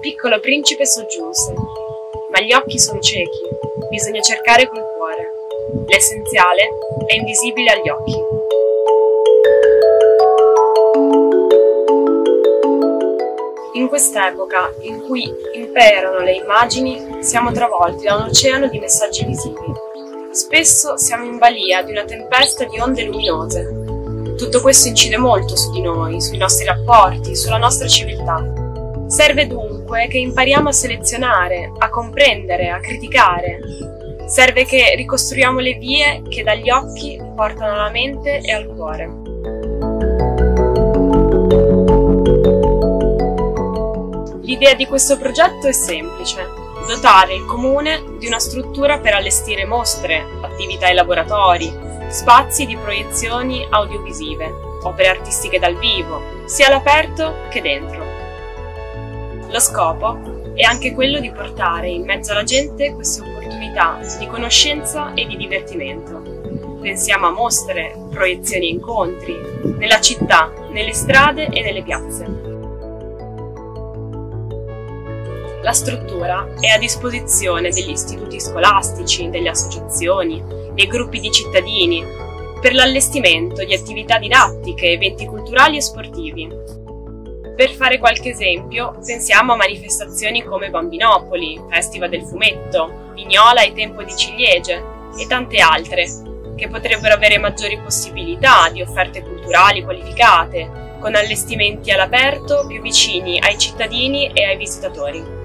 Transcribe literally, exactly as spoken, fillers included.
piccolo principe soggiunse: ma gli occhi sono ciechi, bisogna cercare col cuore. L'essenziale è invisibile agli occhi. In quest'epoca, in cui imperano le immagini, siamo travolti da un oceano di messaggi visivi. Spesso siamo in balia di una tempesta di onde luminose. Tutto questo incide molto su di noi, sui nostri rapporti, sulla nostra civiltà. Serve dunque che impariamo a selezionare, a comprendere, a criticare. Serve che ricostruiamo le vie che dagli occhi portano alla mente e al cuore. L'idea di questo progetto è semplice: dotare il comune di una struttura per allestire mostre, attività e laboratori, spazi di proiezioni audiovisive, opere artistiche dal vivo, sia all'aperto che dentro. Lo scopo è anche quello di portare in mezzo alla gente queste opportunità di conoscenza e di divertimento. Pensiamo a mostre, proiezioni e incontri, nella città, nelle strade e nelle piazze. La struttura è a disposizione degli istituti scolastici, delle associazioni, dei gruppi di cittadini, per l'allestimento di attività didattiche, eventi culturali e sportivi. Per fare qualche esempio, pensiamo a manifestazioni come Bambinopoli, Festival del Fumetto, Vignola e Tempo di Ciliegie e tante altre, che potrebbero avere maggiori possibilità di offerte culturali qualificate, con allestimenti all'aperto più vicini ai cittadini e ai visitatori.